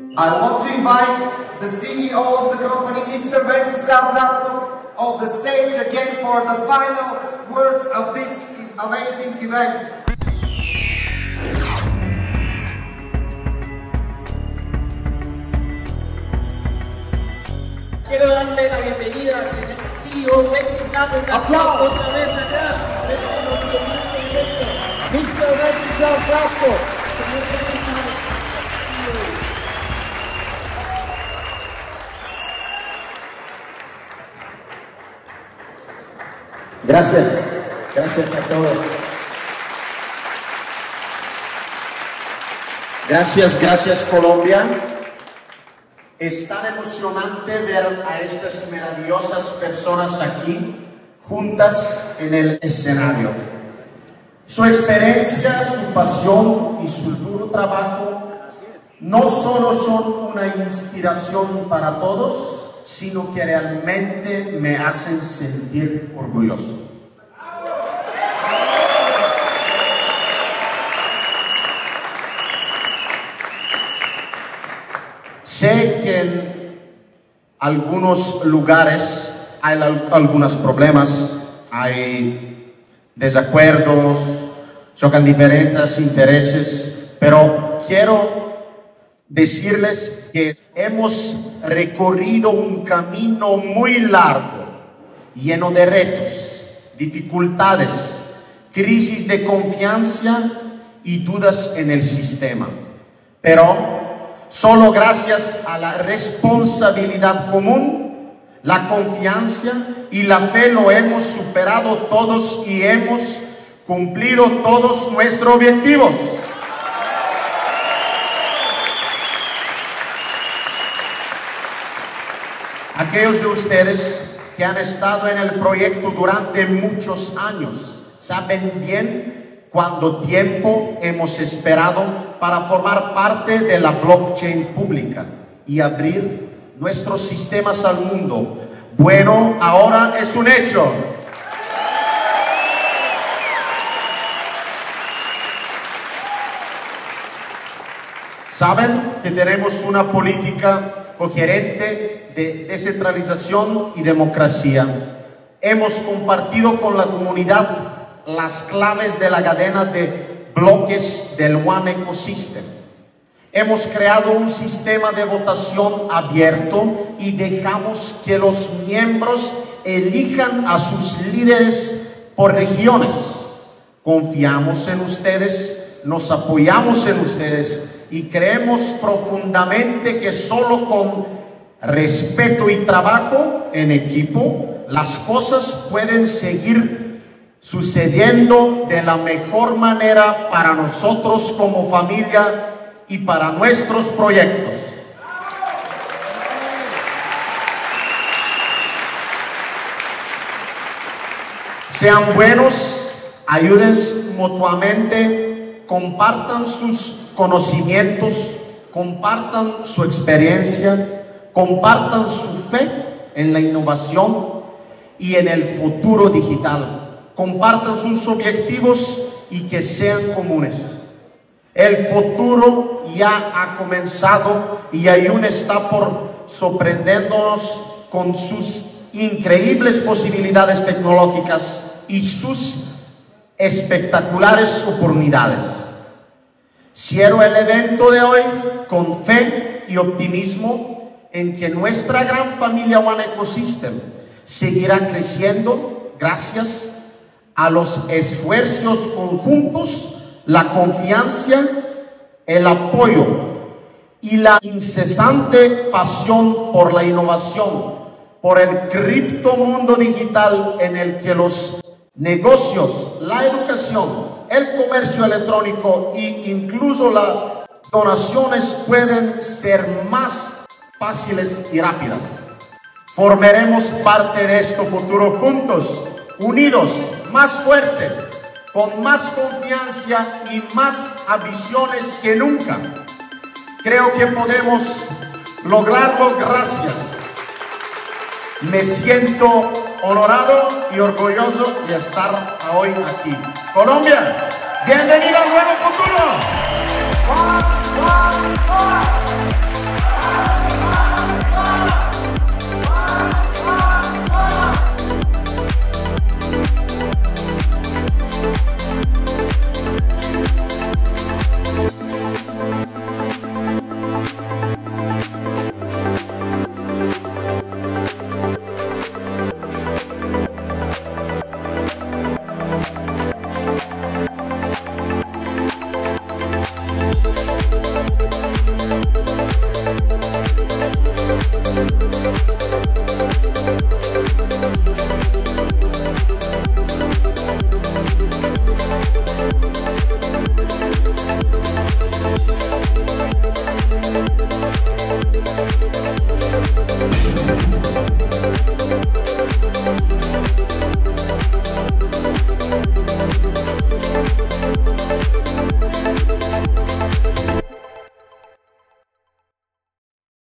I want to invite the CEO of the company, Mr. Wenceslav Zlatko, on the stage again for the final words of this amazing event. Quiero darle la bienvenida al señor CEO Wenceslav Zlatko otra vez acá. Mr. Wenceslav Zlatko. Señor Wenceslav. Gracias a todos. Gracias Colombia. Es tan emocionante ver a estas maravillosas personas aquí, juntas en el escenario. Su experiencia, su pasión y su duro trabajo no solo son una inspiración para todos, sino que realmente me hacen sentir orgulloso. Sé que en algunos lugares hay algunos problemas, hay desacuerdos, chocan diferentes intereses, pero quiero decirles que hemos recorrido un camino muy largo, lleno de retos, dificultades, crisis de confianza y dudas en el sistema. Pero solo gracias a la responsabilidad común, la confianza y la fe lo hemos superado todos y hemos cumplido todos nuestros objetivos. Aquellos de ustedes que han estado en el proyecto durante muchos años saben bien cuánto tiempo hemos esperado para formar parte de la blockchain pública y abrir nuestros sistemas al mundo. Bueno, ahora es un hecho. Saben que tenemos una política coherente de descentralización y democracia. Hemos compartido con la comunidad las claves de la cadena de bloques del One Ecosystem. Hemos creado un sistema de votación abierto y dejamos que los miembros elijan a sus líderes por regiones. Confiamos en ustedes, nos apoyamos en ustedes y creemos profundamente que solo con respeto y trabajo en equipo las cosas pueden seguir sucediendo de la mejor manera para nosotros como familia y para nuestros proyectos. Sean buenos, ayúdense mutuamente, compartan sus conocimientos, compartan su experiencia, compartan su fe en la innovación y en el futuro digital. Compartan sus objetivos y que sean comunes. El futuro ya ha comenzado y aún está por sorprendernos con sus increíbles posibilidades tecnológicas y sus espectaculares oportunidades. Cierro el evento de hoy con fe y optimismo en que nuestra gran familia One Ecosystem seguirá creciendo gracias a los esfuerzos conjuntos, la confianza, el apoyo y la incesante pasión por la innovación, por el criptomundo digital en el que los negocios, la educación, el comercio electrónico e incluso las donaciones pueden ser más fáciles y rápidas. Formaremos parte de este futuro juntos, unidos, más fuertes, con más confianza y más ambiciones que nunca. Creo que podemos lograrlo. Gracias. Me siento honorado y orgulloso de estar hoy aquí. Colombia, bienvenida al nuevo futuro.